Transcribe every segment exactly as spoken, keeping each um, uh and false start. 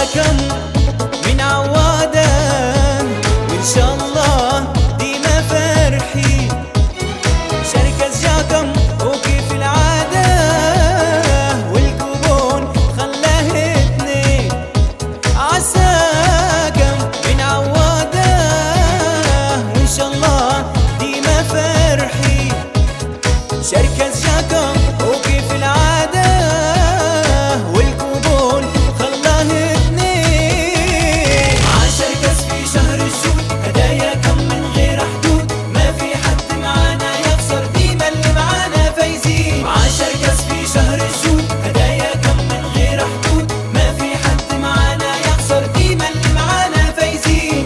عساكم من عواده وإن شاء الله ديما فرحين. شركة جاكم وكيف العادة والكوبون خلاه اتنين. عساكم من عواده وإن شاء الله ديما فرحين. شركة جاكم وكيف العادة والكوبون خلاه اتنين. عالشركة في شهر الجود هدايا كم من غير حدود. ما في حد معانا يخسر ديما اللي معانا فايزين. عالشركة في شهر الجود هدايا كم من غير حدود. ما في حد معانا يخسر ديما اللي معانا فايزين.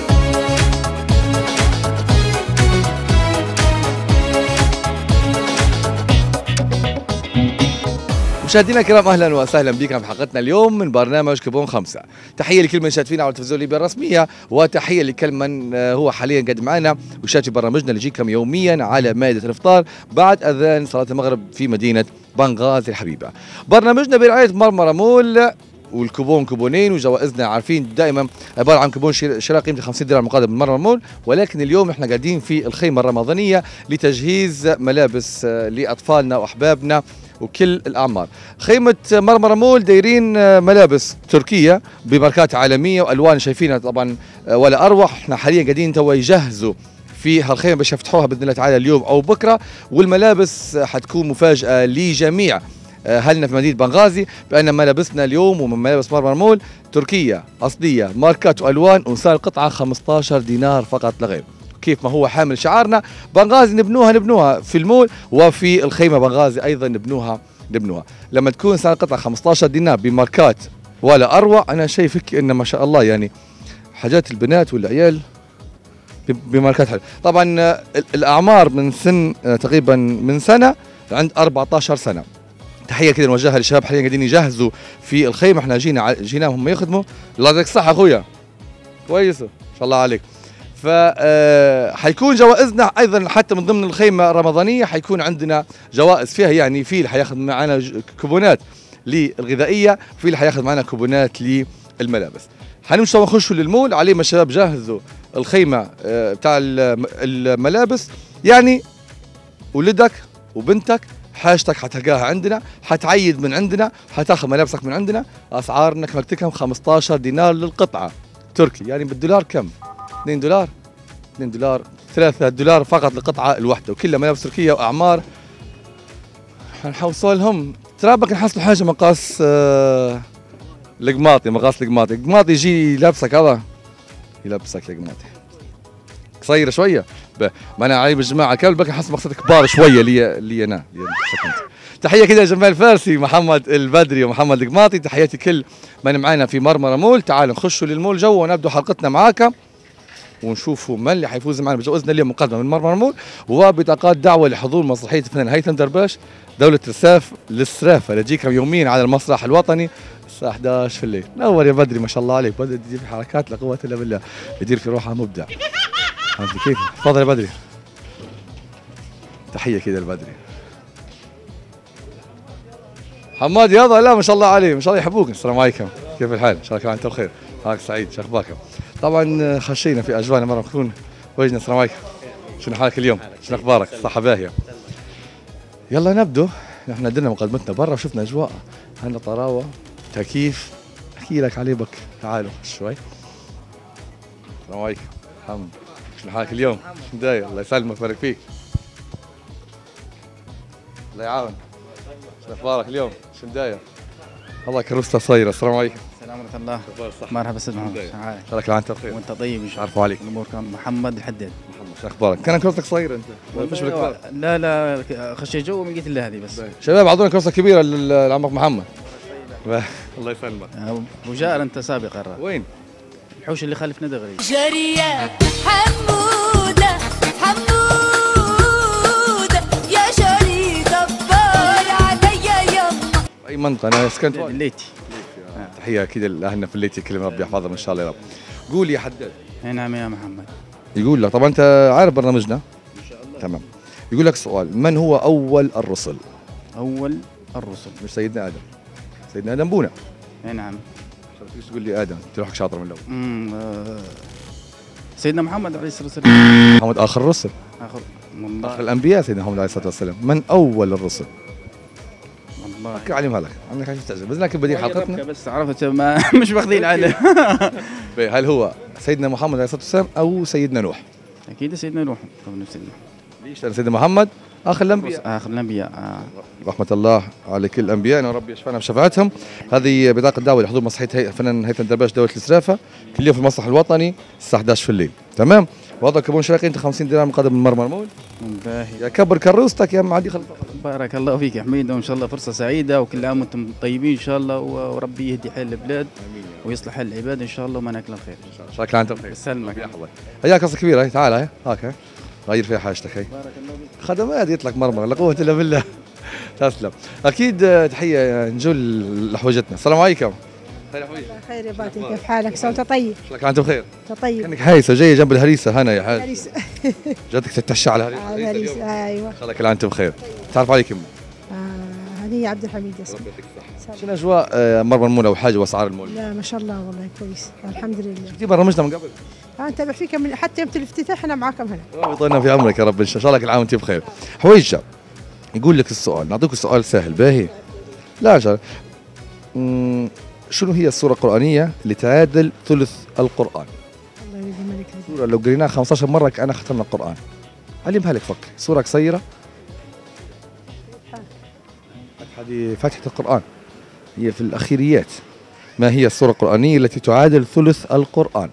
مشاهدينا الكرام، اهلا وسهلا بكم في حلقتنا اليوم من برنامج كوبون خمسة. تحيه لكل من شاهد فينا على التلفزيون الليبي الرسميه، وتحيه لكل من هو حاليا قاعد معنا وشاهد في برنامجنا اللي يجيكم يوميا على مائده الافطار بعد اذان صلاه المغرب في مدينه بنغازي الحبيبه. برنامجنا برعايه مرمرة مول، والكوبون كوبونين، وجوائزنا عارفين دائما عباره عن كوبون شراء قيمته خمسين دينار مقدم من مرمرة مول. ولكن اليوم احنا قاعدين في الخيمه الرمضانيه لتجهيز ملابس لاطفالنا واحبابنا وكل الاعمار. خيمه مرمرة مول دايرين ملابس تركيه بماركات عالميه والوان شايفينها طبعا ولا اروح. احنا حاليا قاعدين تو يجهزوا في هالخيمه باش يفتحوها باذن الله تعالى اليوم او بكره، والملابس حتكون مفاجاه لجميع اهلنا في مدينه بنغازي، بان ملابسنا اليوم ومن ملابس مرمرة مول تركيه اصليه ماركات والوان، وسعر القطعه خمسة عشر دينار فقط لا غير. كيف ما هو حامل شعارنا بنغازي نبنوها نبنوها في المول، وفي الخيمه بنغازي ايضا نبنوها نبنوها. لما تكون سعر القطعه خمسة عشر دينار بماركات ولا اروع، انا شايفك ان ما شاء الله يعني حاجات البنات والعيال بماركات حلوه. طبعا الاعمار من سن تقريبا من سنه عند أربعة عشر سنه. تحيه كده نوجهها للشباب حاليا قاعدين يجهزوا في الخيمه. احنا جينا جيناهم هم يخدموا. الله يعطيك الصحه اخويا، كويس ما شاء الله عليك. ف حيكون جوائزنا ايضا حتى من ضمن الخيمه الرمضانيه، حيكون عندنا جوائز فيها، يعني في اللي حياخذ معنا كوبونات للغذائيه، وفي اللي حياخذ معنا كوبونات للملابس. حنمشي ونخشوا للمول. علي ما الشباب جهزوا الخيمه بتاع الملابس، يعني ولدك وبنتك حاجتك حتلقاها عندنا، حتعيد من عندنا، حتاخذ ملابسك من عندنا. اسعارنا كما قلت لكم خمسة عشر دينار للقطعه تركي، يعني بالدولار كم؟ اثنين دولار اثنين دولار ثلاثة دولار فقط للقطعه الواحده، وكلها ملابس تركيه واعمار. حنحوصوا لهم ترابك نحصلوا حاجه مقاس آه القماطي، مقاس القماطي. القماطي يجي لابسك هذا يلبسك القماطي قصيره شويه. ما انا عايب الجماعه كامل بك نحس مقصد كبار شويه لي لي انا. تحيه كده جمال فارسي، محمد البدري ومحمد القماطي. تحياتي كل من معانا في مرمرة مول. تعالوا نخشوا للمول جوا ونبدو حلقتنا معاك ونشوفوا من اللي حيفوز معنا بجوائزنا اليوم مقدمه من مرمرة مول، وبطاقات دعوه لحضور مسرحيه الفنان هيثم درباش دوله رساف للسرافه اللي تجيكم يوميا على المسرح الوطني الساعه إحدى عشر في الليل. نور يا بدري ما شاء الله عليك، بدري تجيب حركات لا قوه الا بالله، يدير في روحها مبدع. انت كيف؟ تفضل يا بدري. تحيه كده البدري. حماد يلا، لا ما شاء الله عليه، ما شاء الله يحبوك. السلام عليكم، كيف الحال؟ ان شاء الله انت بخير. هاك سعيد، شو اخباركم؟ طبعا خشينا في اجواء مره نكون وجهنا. السلام عليكم، شنو حالك اليوم؟ شنو اخبارك؟ صحه باهيه. يلا نبدو. احنا درنا مقدمتنا برا وشفنا اجواء هنا طراوه تكييف، احكي لك عليه بك. تعالوا شوي. السلام عليكم محمد، شنو حالك اليوم؟ شنو داير؟ الله يسلمك ويبارك فيك. الله يعاون. شنو اخبارك اليوم؟ شنو داير؟ الله كروستا صايره. السلام عليكم. السلام ورحمة الله. مرحبا استاذ محمد. شكرا لك انت بخير. وانت طيب. مش عارفوا عليك. الامور كان محمد الحداد. محمد شو اخبارك؟ كان كروستك صغيره انت؟ مش بالكبار. لا لا خشيت جو ولقيت الا هذه بس. شباب اعطونا كروسه كبيره لعمك محمد. الله يسلمك. ابو جار انت سابق الرا. وين؟ الحوش اللي خلفنا دغري. جرية حمودة حمودة يا شري دبار عليا يما. اي منطقه؟ انا سكنت الليتي. تحيه اكيد لاهلنا في الليتي، كلهم ربي يحفظهم ان شاء الله يا رب. قول يا حداد. نعم يا محمد. يقول لك طبعا انت عارف برنامجنا ان شاء الله. تمام. يقول لك سؤال، من هو اول الرسل؟ اول الرسل مش سيدنا ادم، سيدنا ادم بونا. نعم. تيجي تقول لي ادم تروحك شاطر من الاول. أمم، آه، سيدنا محمد عليه الصلاه والسلام. محمد اخر الرسل، اخر اخر والله الانبياء سيدنا محمد عليه الصلاه والسلام. من اول الرسل؟ والله فكر عليهم هذاك عندك حاجه تعجب بس لكن بديل حاطتنا. بس عرفت ما مش واخدين عليه. هل هو سيدنا محمد عليه الصلاه والسلام او سيدنا نوح؟ اكيد سيدنا نوح قبل سيدنا ليش؟ لان سيدنا محمد اخر الانبياء اخر الانبياء. آه. رحمه الله على كل الانبياء، يا رب يشفعنا بشفاعتهم. هذه بطاقه دعوه لحضور مسرحيه هي- الفنان هيثم درباش دوله السرافه كل يوم في المسرح الوطني الساعه إحدى عشر في الليل. تمام؟ وهذا كبون شراكي انت خمسين درهم مقدم من مرمر مول. باهي. يا كبر كروستك يا معدي خلف. بارك الله فيك يا حميد، وان شاء الله فرصه سعيده وكل عام وانتم طيبين ان شاء الله، و- وربي يهدي حال البلاد ويصلح حال العباد ان شاء الله، وما ناكل الخير. شكرا انت بخير. يسلمك. يحفظك. هياك قصه كبيره هي، تعال هي هاك هي غير فيها حاجتك هي. بارك الله فيك. خدمات يطلق مرمر لا قوه الا بالله. تسلم. اكيد آه، تحيه نجول لحوجتنا. السلام عليكم. خير يا حويج. خير يا باتي، كيف حالك؟ صوت طيب. شكرا انت بخير. أنت طيب. كانك هايسه جايه جنب الهريسه هنا يا حاج. هريس. جاتك تتشع على الهريسه. آه، هريس. ايوه. خلك الان انت بخير. تعرف عليك يمه. آه، هنية عبد الحميد اسمي. شنو اجواء آه، مرمر المول او حاجه واسعار المول؟ لا ما شاء الله والله كويس الحمد لله. شفتي برامجنا من قبل؟ آه، نتابع فيك من حتى يوم الافتتاح احنا معاكم هنا. الله يطولنا في عمرك يا رب ان شاء الله. لك العام وانت بخير. حويجه يقول لك السؤال، نعطيك السؤال سهل باهي. لا شر. مم، شنو هي السوره القرانيه اللي تعادل ثلث القران؟ الله يرضي ملك الدين. سوره لو قريناها خمسة عشر مره كأننا ختمنا القران. علمها لك فك، سوره قصيره. هذه فاتحه القران، هي في الاخيريات. ما هي السوره القرانيه التي تعادل ثلث القران؟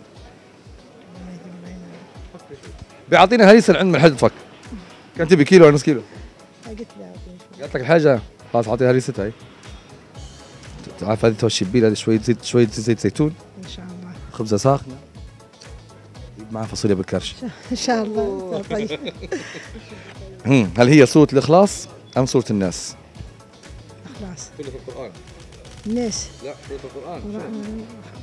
بيعطينا هريسه العلم من حد فك. كان تبي كيلو ولا نص كيلو؟ آه، قلت لا. قالت لك الحاجه خلاص اعطيها هريستها هي. تعرف هذه تو الشبيل، هذه شويه زيت، شويه زيت زيتون، ان شاء الله. خبزه ساخنه، جيب معها فاصوليا بالكرش. ان شاء الله. طيب. هم، هل هي سوره الاخلاص ام سوره الناس؟ خلاص. ثلث القران. الناس. لا ثلث القران.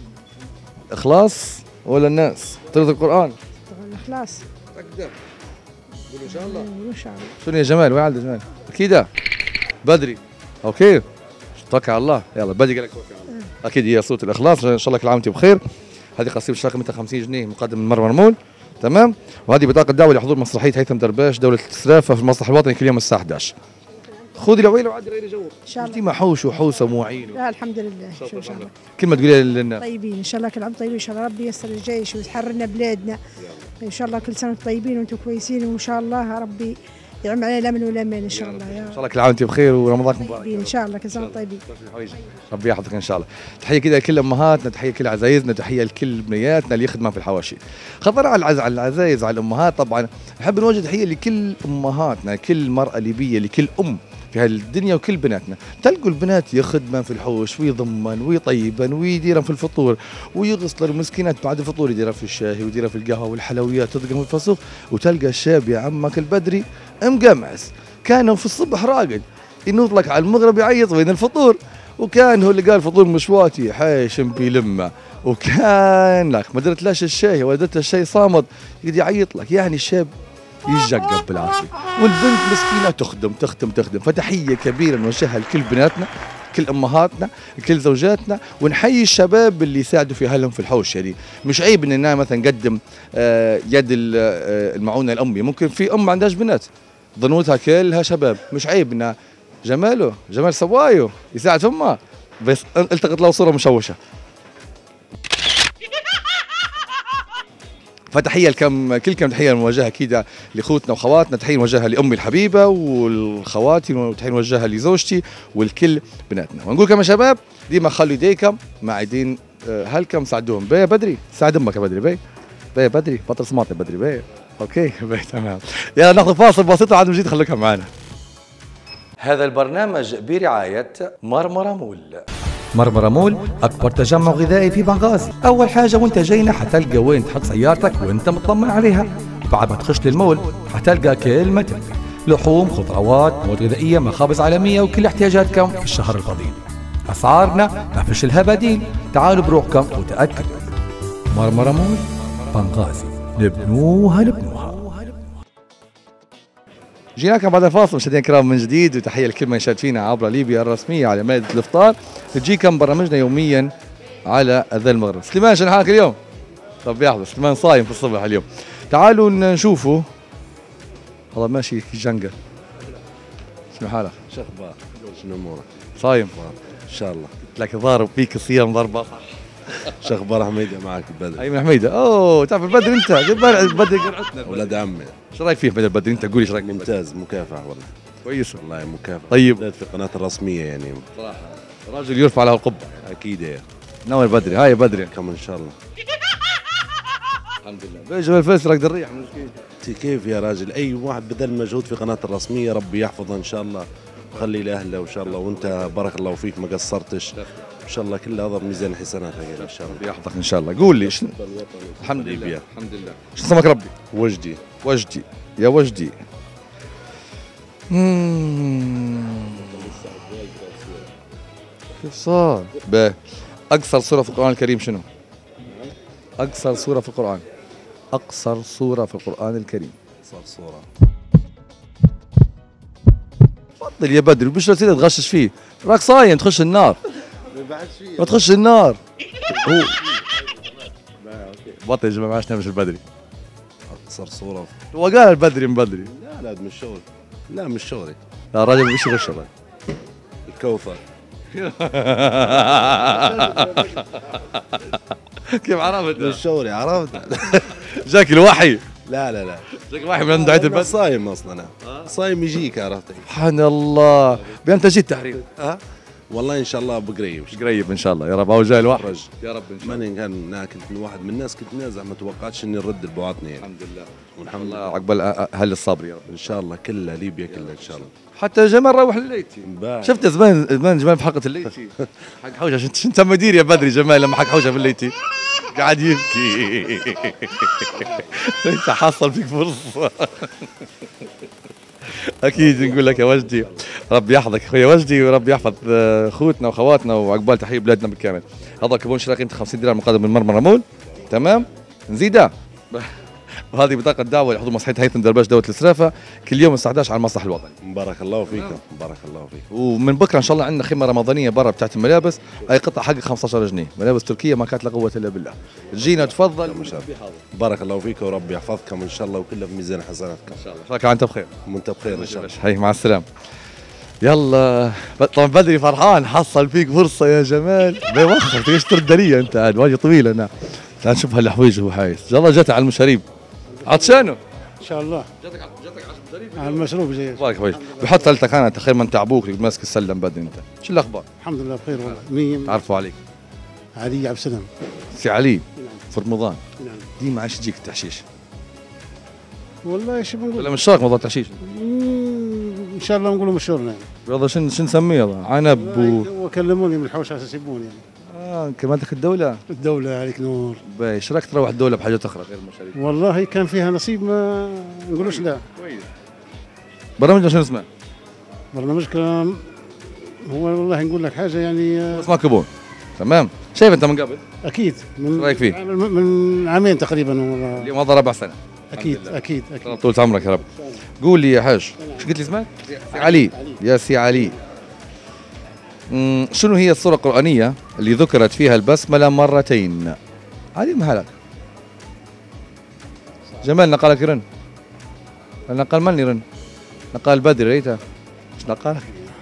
اخلاص ولا الناس؟ ثلث القران. خلاص. تقدر قول ان شاء الله. ان شاء الله. شنو يا جمال؟ وين عند جمال؟ اكيد بدري. اوكي توكل على الله. يلا بدري قال لك توكل على الله. اكيد هي سوره الاخلاص. ان شاء الله كل عام وانتم بخير. هذه قصيده اشتراك قيمتها خمسين جنيه مقدم من مرمر مول. تمام. وهذه بطاقه دعوه لحضور مسرحيه هيثم درباش دوله السرافه في المسرح الوطني كل يوم الساعه إحدى عشر. خذي العويله وعدي غير جوك. ان شاء انت الله. محوش وحوسه وموعين. لا الحمد لله. شو ان شاء الله. كلمه تقوليها للناس. طيبين ان شاء الله كل عام طيبين، ان شاء الله ربي ييسر الجيش ويحررنا بلادنا ان شاء الله. كل سنه وانتم طيبين وانتم كويسين، وان شاء الله ربي يعم علينا الامن والامان ان شاء الله. ان يا شاء الله كل عام وانتم بخير ورمضانكم مبارك. طيبين ان شاء الله. كل سنه وانتم طيبين. ربي يحفظك ان شاء الله. تحيه كده لكل امهاتنا، تحيه لكل عزايزنا، تحيه لكل بنياتنا اللي يخدموا في الحواشي. خبر على العز... على العزايز على الامهات، طبعا نحب نوجه تحيه لكل امهاتنا، كل مراه ليبيه، لكل ام في هالدنيا وكل بناتنا. تلقوا البنات يخدمن في الحوش ويضمن ويطيبن ويديرن في الفطور ويغسل المسكينات بعد الفطور، يديرن في الشاي ويديرن في القهوه والحلويات تضقن في الفسوق. وتلقى الشاب يا عمك البدري مقمعس، كان في الصبح راقد ينوض لك على المغرب يعيط بين الفطور، وكان هو اللي قال فطور مشواتي حيشم بلمه، وكان لك ما درت لاش الشاي ولا درت الشاي صامد يقعد يعيط لك. يعني الشاب يتجقب بالعافيه، والبنت مسكينه تخدم تخدم تخدم. فتحيه كبيره نوجهها لكل بناتنا، كل امهاتنا، كل زوجاتنا، ونحيي الشباب اللي يساعدوا في اهلهم في الحوش. يعني مش عيب اننا مثلا نقدم آه، يد آه، المعونه الامي. ممكن في ام ما عندهاش بنات ظنوتها كلها شباب، مش عيب انها جماله جمال سوايو يساعد امها، بس التقط له صوره مشوشه. فتحيه لكم كل كم تحيه موجهه كده لاخوتنا واخواتنا، تحيه موجهه لامي الحبيبه والخواتي، وتحيه موجهه لزوجتي والكل بناتنا. ونقول لكم يا شباب ديما خلوا يديكم مع ايدين اهلكم، ساعدوهم. بي يا بدري ساعد امك يا بدري. بي بي يا بدري بطل سماط يا بدري. بي اوكي بي تمام. يلا ناخذ فاصل بسيط وعاد نجي خليكم معنا. هذا البرنامج برعايه مرمر مول. مرمر مول أكبر تجمع غذائي في بنغازي. أول حاجة وأنت جاينا حتلقى وين تحط سيارتك وأنت مطمن عليها. بعد ما تخش للمول حتلقى كل ما تبي، لحوم، خضروات، مواد غذائية، مخابز عالمية، وكل احتياجاتكم في الشهر الفضيل. أسعارنا ما فيش لها بديل. تعالوا بروحكم وتأكدوا. مرمر مول بنغازي، نبنوها نبنوها. جيناكم بعد الفاصل مشاهدينا الكرام من جديد، وتحيه لكل من يشاهد فينا عبر ليبيا الرسميه على مائده الافطار. تجيكم برامجنا يوميا على اذان المغرب. سليمان شنو حالك اليوم؟ ربي يحفظك. سليمان صايم في الصبح اليوم. تعالوا نشوفوا والله ماشي كي جنقل. شنو حالك؟ شو اخبار؟ شنو امورك؟ صايم؟ ان شاء الله. قلت لك ضارب فيك الصيام ضربه صح. شو اخبار حميده معك البدر؟ اي من حميده. اوه تعرف البدري انت البدري قرعتنا. ولاد عمي. ايش رايك فيه بدر البدري انت قولي ايش رايك؟ ممتاز مكافح والله. كويس والله مكافح. طيب. في القناه الرسميه يعني. صراحه راجل يرفع له القبه. اكيد يا ناوي بدري هاي بدري. كم ان شاء الله. الحمد لله. بيجي الفيس راك الريح مسكين. كيف يا راجل اي واحد بذل مجهود في قناه الرسميه ربي يحفظه ان شاء الله وخلي لاهله وان شاء الله وانت بارك الله فيك ما قصرتش ان شاء الله كله هذا بميزان حسناتك ان شاء الله. يحفظك ان شاء الله. قول لي شنو الحمد لله ليبيا. الحمد لله. شو سمك ربي؟ وجدي. وجدي يا وجدي. مم. كيف صار؟ باهي. اقصر سوره في القران الكريم شنو؟ اقصر سوره في القران. اقصر سوره في القران الكريم. صار صوره. تفضل يا بدري وبش رصيد تغشش فيه؟ راك صايم تخش النار. ما تخش النار. هو بطل يا جماعه ما عادش نمشي البدري. صار صوره. هو قال البدري من بدري. لا لا مش شغل. لا مش شغلي. لا الراجل مش يغش الراجل. الكوثر. كيف عرفت؟ مش شغلي عرفت. جاك الوحي. لا لا لا جاك الوحي من عند دعاية أنا البدر. صايم اصلا صايم يجيك عرفت. سبحان الله. بامتى جيت التحرير؟ ها والله ان شاء الله بقريب مش قريب ان شاء الله يا رب. هو جاي الوحي فرج. يا رب ان شاء الله. ماني كان أنا كنت من واحد من الناس كنت نازع ما توقعتش اني نرد البواطني يعني. الحمد لله والحمد الله لله عقبال اهل الصبر يا رب. ان شاء الله كلها ليبيا كلها ان شاء الله. حتى جمال روح الليتي. باهي. شفت زمان زمان جمال في حلقه الليتي حق حوشه. شنت شنت مدير يا بدري جمال لما حق حوشه في الليتي قاعد يبكي. انت حصل فيك فرصه. اكيد نقول لك يا وجدي ربي يحفظك اخويا وجدي وربي يحفظ اخوتنا واخواتنا وعقبال تحيه بلادنا بالكامل. هذا كبون شراك انت خمسين دينار مقدم من مرمى رمول. تمام نزيدها. وهذه بطاقة دعوة لحضور مسرحية هيثم درباش دولة السرافة كل يوم الساعة احد عشر على المسرح الوطني. بارك الله فيكم بارك الله فيك. ومن بكره ان شاء الله عندنا خيمة رمضانية برا بتاعت الملابس. اي قطعة حق خمسة عشر جنيه ملابس تركية ما كانت لا قوة الا بالله. تجينا تفضل. بارك الله فيك وربي يحفظكم ان شاء الله وكله في ميزان حسناتكم ان شاء الله. شكرا انت بخير. وانت بخير ان شاء الله. هي مع السلامة. يلا طبعا بدري فرحان حصل فيك فرصة يا جمال. بيوخر تيجي تردرية انت عاد واجي طويل انا. تعال نشوف هالحويج هو حايس. ان شاء الله جت على المشاريب. عطشانه؟ ان شاء الله جاتك جاتك على المشاريب؟ على المشروب زي بارك حويج. بحط سلتك انا تخيل من تعبوك اللي ماسك السلم بدري انت. شو الاخبار؟ الحمد لله بخير والله. مية تعرفوا عليك. علي عبد السلام. سي علي في رمضان نعم. ديما عايش يجيك التحشيش. والله شو بنقول؟ ولا مش شرط موضوع التحشيش؟ ان شاء الله نقولوا مشهورنا يعني. والله شنو شنو نسميه هذا؟ عنب و وكلموني من الحوش على اساس يبون يعني. اه كمان دخل الدولة؟ الدولة عليك نور. باي ايش رايك تروح الدولة بحاجات اخرى غير المشاريب؟ والله كان فيها نصيب ما نقولوش لا. كويس. برامجنا شنو اسمه؟ برنامجك هو والله نقول لك حاجة يعني آه، اسمه كبون. تمام؟ شايف انت من قبل؟ اكيد من رأيك فيه؟ من من عامين تقريبا والله. اليوم هذا ربع سنة. اكيد الحمد لله. اكيد اكيد. طول عمرك يا رب. قول لي يا حاج شو قلت لي اسمك؟ سي علي. يا سي علي. مم، شنو هي السورة القرآنية اللي ذكرت فيها البسملة مرتين؟ هذه مهلك. جمال نقالك يرن. نقال من يرن؟ نقال بدري ريتها. ايش نقالك؟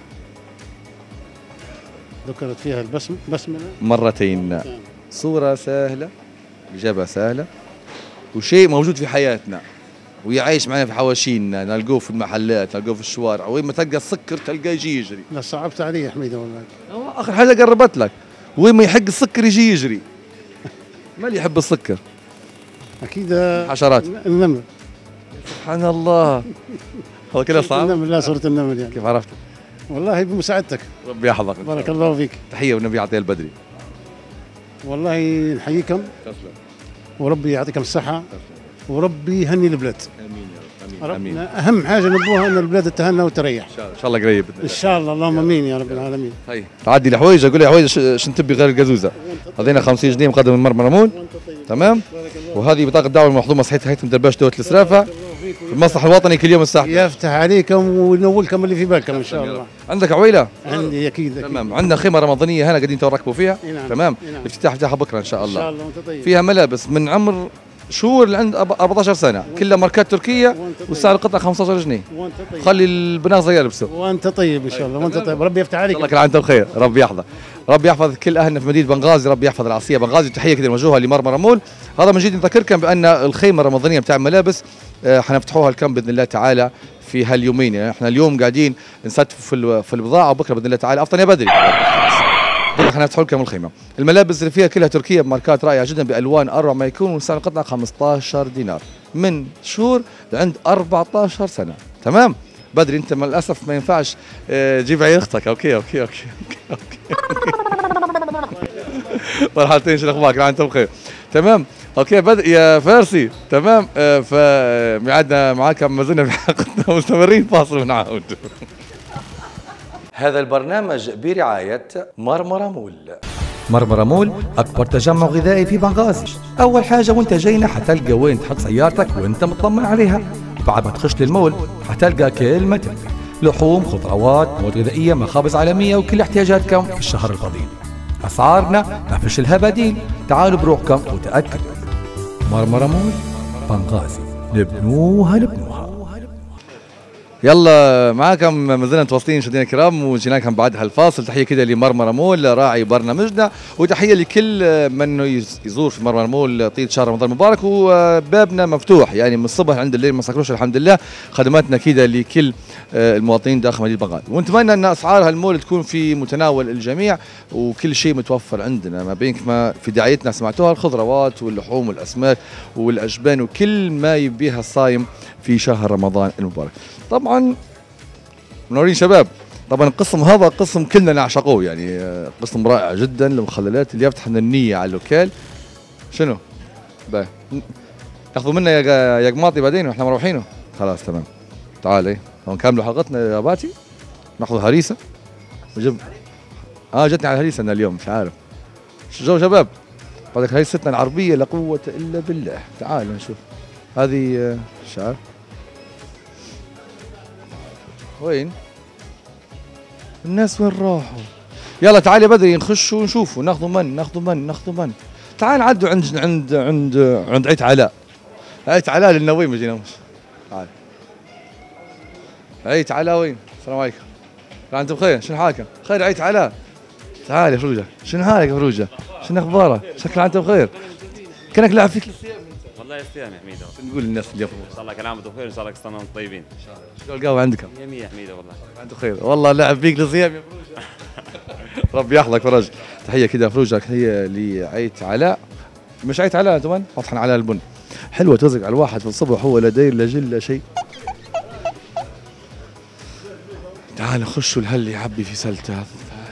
ذكرت فيها البسم بسملة مرتين. صورة سهلة إجابة سهلة وشيء موجود في حياتنا ويعيش معنا في حواشينا نلقوه في المحلات نلقوه في الشوارع وين ما تلقى السكر تلقاه يجي يجري. لا صعبت علي يا حميدة والله. آخر حاجة قربت لك وين ما يحق السكر يجي يجري. ما اللي يحب السكر؟ اكيد آه، حشرات. النمل. سبحان الله. هذا كله صعب. النمل لا صورة النمل يعني. كيف عرفت؟ والله بمساعدتك. ربي يحفظك. بارك الله فيك. تحية والنبي يعطيه البدري. والله نحييكم وربي يعطيكم الصحة وربي يهني البلاد. امين يا رب. امين. امين. اهم حاجة نبوها ان البلاد تتهنى وتريح. ان شاء الله قريب. ان شاء الله اللهم امين يا رب العالمين. هي تعدي لحويج اقول يا حويج شنو تبي غير القزوزه؟ هذينا خمسين جنيه مقدم من مرمى رمون. تمام؟ وهذه بطاقة دعوة من محضور مسرحية هيثم درباش دولة السرافة في المسرح الوطني كل يوم الساعه يفتح عليكم وينولكم اللي في بالكم ان شاء الله. عندك عويله؟ عندي اكيد اكيد. تمام. عندنا خيمه رمضانيه هنا قاعدين تركبوا فيها. نعم. تمام. نعم. الافتتاح افتتاحها بكره ان شاء ان الله. شاء الله وانت طيب. فيها ملابس من عمر شهور لعند أربعة عشر سنه، كلها ماركات تركيه، وانت طيب. وسعر القطعه خمسة عشر جنيه. وانت طيب. خلي البنات زي يلبسوا. وانت طيب ان شاء الله وانت طيب. ربي يفتح عليك. الله كل عام وانتم بخير، ربي يحفظ ربي يحفظ كل اهلنا في مدينه بنغازي، ربي يحفظ العاصيه بنغازي. تحيه كده نوجهها لمرمرة مول. هذا من جديد نذكركم بان الخيمه الرمضانيه بتاع الملابس آه، حنفتحوها الكم باذن الله تعالى في هاليومين. يعني احنا اليوم قاعدين نستف في ال- في البضاعه، وبكره باذن الله تعالى افضل يا بدري بكره حنفتحوا لكم الخيمه. الملابس اللي فيها كلها تركيه بماركات رائعه جدا بالوان اروع ما يكون، وسعر القطعه خمسة عشر دينار من شهور لعند أربعة عشر سنه. تمام. بدري انت مع الاسف ما ينفعش آه، تجيب عين اختك. اوكي اوكي اوكي اوكي, أوكي. مرحبتين، شو اخبارك؟ انت بخير. تمام. اوكي بدر يا فارسي. تمام. آه، فميعادنا معاك ما زلنا في حلقتنا مستمرين، فاصل ونعود. هذا البرنامج برعاية مرمرة مول. مرمرة مول أكبر تجمع غذائي في بنغازي. أول حاجة وأنت جاينا حتلقى وين تحط سيارتك وأنت مطمن عليها. بعد ما تخش للمول حتلقى كل ما تبي، لحوم، خضروات، مواد غذائية، مخابز عالمية، وكل احتياجاتكم في الشهر الفضيل. أسعارنا ما فيش لها بديل. تعالوا بروحكم وتأكدوا. مرمرة مول بنغازي، نبنوها نبنوها. يلا معاكم ما زلنا متواصلين مشاهدينا الكرام، وجينا لكم بعد هالفاصل. تحيه كده لمرمرة مول راعي برنامجنا، وتحيه لكل من يزور في مرمرة مول طيله شهر رمضان المبارك، وبابنا مفتوح يعني من الصبح عند الليل ما سكروش الحمد لله. خدماتنا كده لكل المواطنين داخل مدينه بنغازي، ونتمنى ان اسعار هالمول تكون في متناول الجميع، وكل شيء متوفر عندنا ما بين ما في دعايتنا سمعتوها، الخضروات واللحوم والاسماك والاجبان وكل ما يبيها الصايم في شهر رمضان المبارك. طبعا منورين شباب. طبعا القسم هذا قسم كلنا نعشقوه، يعني قسم رائع جدا للمخللات اللي يفتح لنا النية على اللوكال. شنو؟ باي تاخذوا منا يا يا قماطي بعدين واحنا مروحينه. خلاص تمام. تعال ايه نكملوا حلقتنا يا باتي. ناخذ هريسه وجب اه جتني على الهريسه انا اليوم مش عارف شو جو شباب. بعدك هريستنا العربيه لا قوه الا بالله. تعال نشوف هذه مش عارف وين الناس وين راحوا. يلا تعال يا بدري نخش ونشوفوا ناخذوا من ناخذوا من ناخذوا من. تعال عدوا عند عند عند عند عيت علاء. عيت علاء لنا وين ما جيناش. تعال عيت علاء وين؟ السلام عليكم. انت بخير؟ شنو حالك؟ خير عيت علاء. تعال يا فروجه. شنو حالك يا فروجه؟ شنو اخبارك؟ شكلك انت بخير. كانك لاعب فيك والله يستاهل يا حميده. شو نقول للناس اليوم؟ ان شاء الله كل عام وانتم بخير، ان شاء الله كل سنه وانتم طيبين. ان شاء الله. شو القهوه عندكم؟ مية مية يا حميده والله. انتم بخير والله لاعب فيك لصيام يا فروجه. ربي يحفظك فرج. تحيه كده فروجه هي لعيت علاء. مش عيت علاء انتم واضحين على البن. حلوه توزق على الواحد في الصبح هو لا داير لا جل لا شيء. تعال نخشوا الهل يعبي في سلته. تعال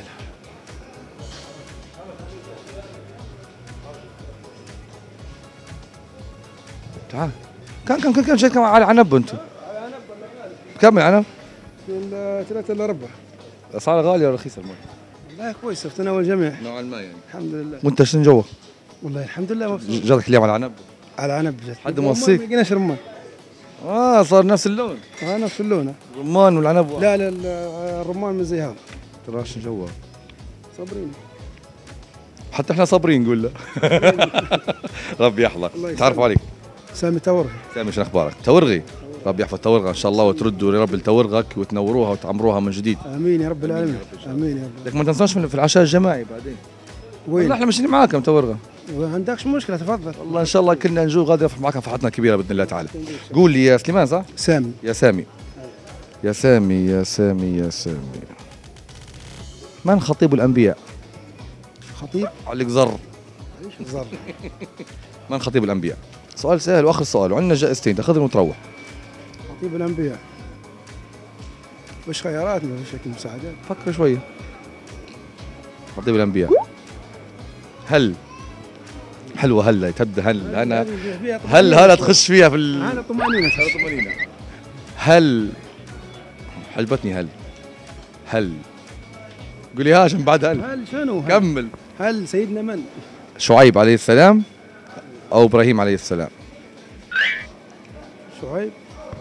تعال كم كم كم كم شيء كم على عنب انتم؟ كم العنب؟ من ثلاثة إلى أربعة. الأسعار غالية ولا رخيصة المول؟ والله كويسة في تناول الجميع. نوعا ما يعني. الحمد لله. وأنت شنو جوك؟ والله الحمد لله مبسوط. جاتك اليوم على عنب؟ على عنب جات. حد موصيك؟ ما لقيناش رمان. آه صار نفس اللون. آه نفس اللون. الرمان والعنب واحد. لا لا الرمان من زي هذا. ترى شنو جوك؟ صابرين. حتى احنا صابرين نقول له. ربي يحفظك. تعرفوا عليك؟ سامي تورغي. سامي شنو اخبارك؟ تورغي. ربي يحفظ تورغه ان شاء الله، وتردوا يا رب لتورغك وتنوروها وتعمروها من جديد. امين يا رب العالمين. امين يا رب. لك ما تنساش في العشاء الجماعي بعدين. وين؟ والله احنا ماشيين معاكم تورغه. ما عندكش مشكلة تفضل. والله ان شاء الله كنا نجو غادي نرفع معك فرحتنا كبيره باذن الله تعالى. قول لي يا سليمان صح؟ سامي. يا سامي. يا سامي يا سامي يا سامي. من خطيب الانبياء؟ خطيب؟ عليك زر. زر. من خطيب الانبياء؟ سؤال سهل واخر سؤال وعندنا جائزتين تاخذهم وتروح. خطيب الانبياء. مش خيارات ما فيش مساعدات. فكر شويه. خطيب الانبياء. هل حلوه هلا تبدا هل انا هل هلا تخش فيها في ال انا طمانينه طمانينه. هل حجبتني هل هل قولي هاشم بعد هل هل شنو هل؟ كمل. هل سيدنا من؟ شعيب عليه السلام او ابراهيم عليه السلام؟ شعيب.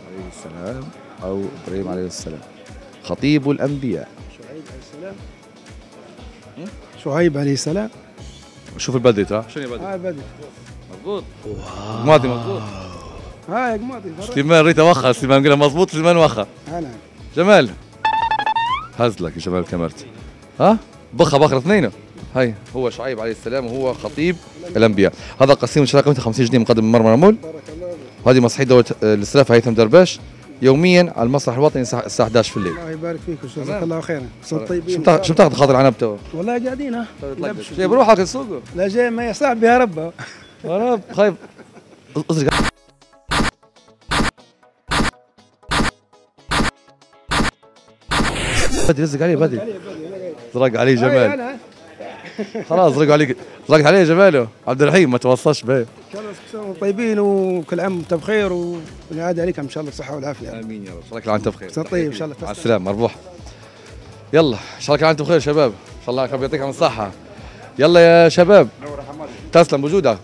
السلام او ابراهيم عليه السلام. خطيب الانبياء شعيب عليه السلام. شعيب عليه السلام. شوف البدري ترى شنو البدري؟ هاي بدري. مضبوط. ماضي مضبوط. هاي قماطي. سليمان ريتا وخر، سليمان قال مضبوط، سليمان وخر. نعم. جمال هز لك يا جمال كاميرتي. ها؟ بخه بخر اثنين. هاي هو شعيب عليه السلام وهو خطيب الانبياء. هذا قسيم شراكه قيمته خمسين جنيه مقدم من مرمى رمول. بارك الله فيك. وهذه مسرحيه دوله الاسراف هيثم درباش يوميا على المسرح الوطني الساعه أحد عشر في الليل. الله يبارك فيك وجزاك الله خيرا. صرت طيبين. شو بتاخذ شو بتاخذ خاطر عنب تو؟ والله قاعدين ها. جاي بروحك السوق. لا جاي ما يصعب بها ربه. يا رب خايف. ازرق بدري رزق عليه بدري. زرق عليه جمال. خلاص زرقوا عليك، زرقت عليه جماله. عبد الرحيم ما توصلش به. ان شاء الله طيبين وكل عام وانتم بخير ونعاد عليكم ان شاء الله بالصحه والعافيه. امين يا رب. ان شاء الله كل عام وانتم بخير. صار طيب ان شاء الله. مع السلامه مربوح. يلا ان شاء الله كل عام وانتم بخير شباب. ان شاء الله ربي يعطيكم الصحه. يلا يا شباب. تسلم بوجودك.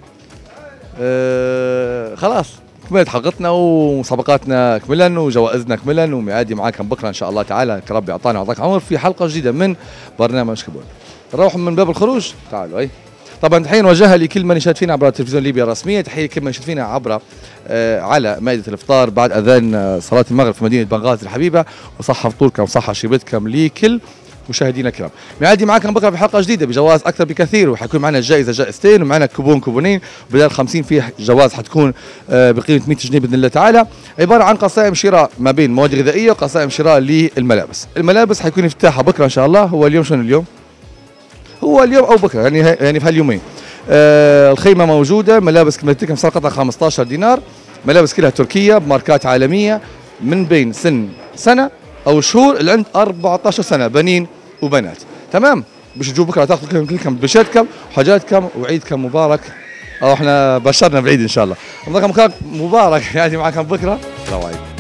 أه خلاص كملت حلقتنا ومسابقاتنا كملا وجوائزنا كملا ومعادي معاكم بكره ان شاء الله تعالى. ربي اعطانا وعطاك عمر في حلقه جديده من برنامج كبون. نروح من باب الخروج تعالوا. اي طبعا تحيه نوجهها لكل من يشاهد فينا عبر التلفزيون الليبي الرسميه، تحيه لكل من يشاهد فينا عبر آه على مائده الافطار بعد اذان آه صلاه المغرب في مدينه بنغازي الحبيبه. وصحه فطوركم وصحه شربتكم لكل مشاهدينا الكرام. معادي معكم بكره في حلقه جديده بجوائز اكثر بكثير، وحيكون معنا الجائزه جائزتين ومعنا كوبون كوبونين، بدل خمسين فيه جوائز حتكون آه بقيمه مئة جنيه باذن الله تعالى، عباره عن قسائم شراء ما بين مواد غذائيه وقسائم شراء للملابس. الملابس حيكون افتتاحها بكره ان شاء الله. هو اليوم شنو اليوم؟ هو اليوم او بكره يعني يعني في هاليومين. آه الخيمه موجوده، ملابس كملتكم صار قطعه خمسة عشر دينار، ملابس كلها تركيه بماركات عالميه من بين سن سنه او شهور اللي عند أربعة عشر سنه بنين وبنات. تمام؟ باش تجوا بكره تاخذوا كلكم بشرتكم وحاجاتكم وعيدكم مبارك. او احنا بشرنا بعيد ان شاء الله. رمضانكم مبارك يعني معكم بكره. السلام عليكم.